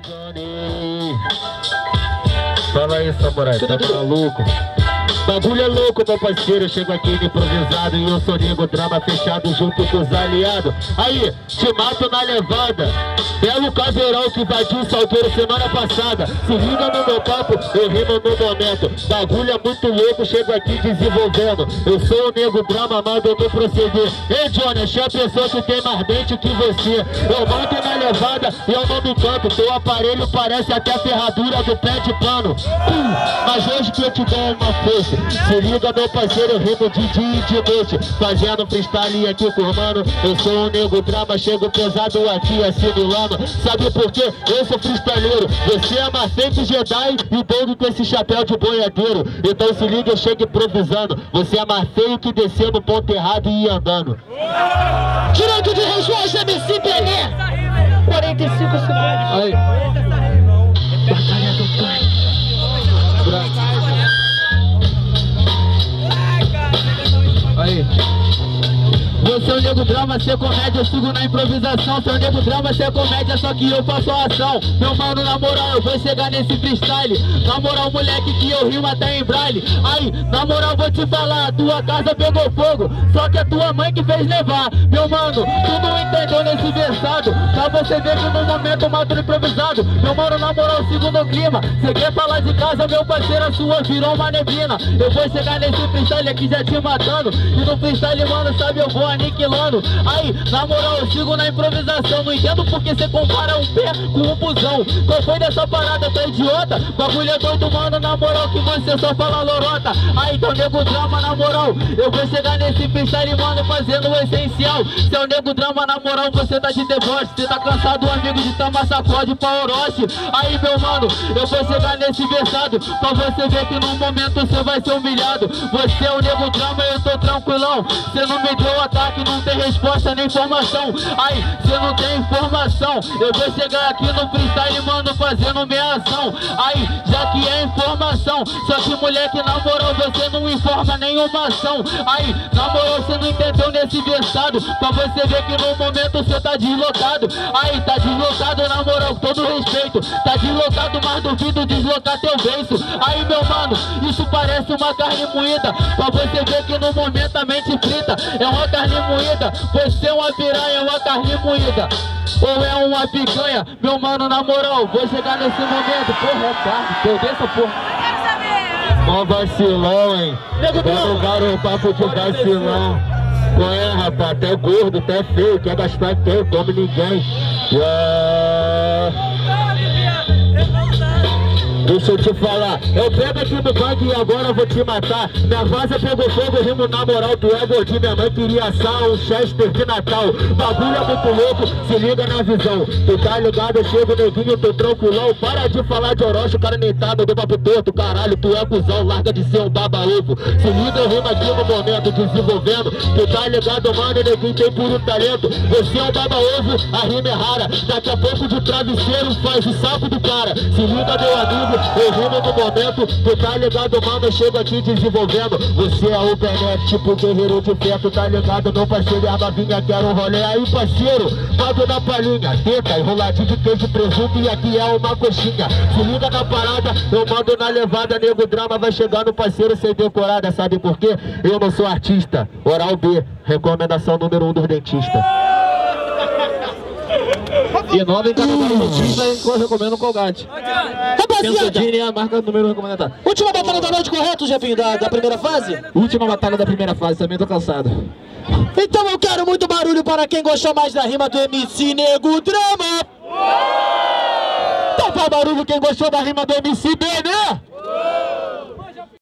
Fala aí, samurai, tá maluco? Bagulho é louco, meu parceiro, eu chego aqui de improvisado e eu sou nego, drama fechado junto com os aliados. Aí, te mato na levada, belo caveirão que invadiu o salgueiro semana passada. Se liga no meu papo, eu rimo no momento. Bagulho é muito louco, chego aqui desenvolvendo. Eu sou o nego drama, mando no proceder. Ei Johnny, achei a pessoa que tem mais dente que você. Eu mando na levada e eu não me canto. Teu aparelho parece até a ferradura do pé de pano. Mas hoje que eu te dou uma força. Se liga meu parceiro, eu rimo de dia e de noite, fazendo freestyle aqui com o mano. Eu sou um nego drama, chego pesado aqui assimilando. Sabe por quê? Eu sou freestyleiro. Você é mais feito Jedi e doido com esse chapéu de boiadeiro. Então se liga, eu chego improvisando. Você é mais feio que descer no ponto errado e ir andando. Direito de resposta, MC Pelé. 45 segundos. Aí. Batalha do Pai. Aí. Você é o nego drama, cê é comédia, eu sigo na improvisação. Seu nego drama, cê é comédia, só que eu faço a ação. Meu mano, na moral, eu vou chegar nesse freestyle. Na moral, moleque, que eu rimo até em braille. Aí, na moral, vou te falar, a tua casa pegou fogo, só que é tua mãe que fez levar. Meu mano, tu não entendeu nesse versado, pra você ver que no momento mato improvisado. Meu mano, na moral, sigo no clima. Cê quer falar de casa, meu parceiro, a sua virou uma neblina. Eu vou chegar nesse freestyle aqui já te matando. E no freestyle, mano, sabe, eu vou aniquilando. Aí, na moral, eu sigo na improvisação. Não entendo porque você compara um pé com um busão. Qual foi dessa parada, tá idiota? Bagulho é doido, mano, na moral, que você só fala lorota. Aí, então, nego drama, na moral, eu vou chegar nesse freestyle, mano, fazendo o essencial. Seu nego drama, na moral, você tá de deboche. Você tá cansado, amigo, de tomar sacode pra Orochi. Aí, meu mano, eu vou chegar nesse versado, pra você ver que no momento você vai ser humilhado. Você é o nego drama, eu tô tranquilão. Você não me deu ataque, não tem resposta nem informação. Aí, você não tem informação. Eu vou chegar aqui no freestyle, mano, fazendo minha ação. Aí, já que é informação, só que moleque, na moral, você não informa nenhuma ação. Aí, na moral, você não entendeu nesse versado, pra você ver que no momento você tá deslocado. Aí, tá deslocado, na moral, com todo respeito. Tá deslocado, mas duvido deslocar teu beiço. Aí, meu mano, isso parece uma carne moída, pra você ver que no momento a mente frita. É uma carne moída, você é uma piranha, é uma carne moída, ou é uma picanha. Meu mano, na moral, vou chegar nesse momento. Porra, é tarde, perdeu essa porra. Mó vacilão, hein? Vamos lugar o papo de vacilão. Qual é, rapaz? Até gordo, até feio, quer gastar tempo, come ninguém. Deixa eu te falar, eu pego aqui no gangue e agora eu vou te matar. Minha vaza pegou fogo, rimo na moral, tu é gordinho. Minha mãe queria assar um Chester de Natal. Bagulho é muito louco, se liga na visão. Tu tá ligado, eu chego neguinho, tô tranquilão. Para de falar de Orochi, o cara nem tá, meu papo torto. Caralho, tu é cuzão, larga de ser um baba-ovo. Se liga, eu rimo aqui no momento, desenvolvendo. Tu tá ligado, mano, neguinho tem puro talento. Você é um baba-ovo, a rima é rara. Daqui a pouco de travesseiro faz o saco do cara. Se liga, meu amigo, eu rimo no momento. Tu tá ligado, mano, eu chego aqui desenvolvendo. Você é o Benet, tipo guerreiro de pé. Tu tá ligado, meu parceiro, é a novinha, quero um rolê. Aí, parceiro, mando na palhinha, teta, enroladinho de queijo, presunto, e aqui é uma coxinha. Se liga na parada, eu mando na levada. Nego drama vai chegar no parceiro sem decorada. Sabe por quê? Eu não sou artista. Oral B, recomendação número 1 dos dentistas. E nova em cada dentista, eu recomendo o Colgate. Pensodine é a marca número 1 recomendada. Última batalha da noite, correto, Jefinho, da primeira fase? Última batalha da primeira fase, também tô cansado. Então eu quero muito barulho para quem gostou mais da rima do MC Nego Drama. Então faz barulho quem gostou da rima do MC Bené.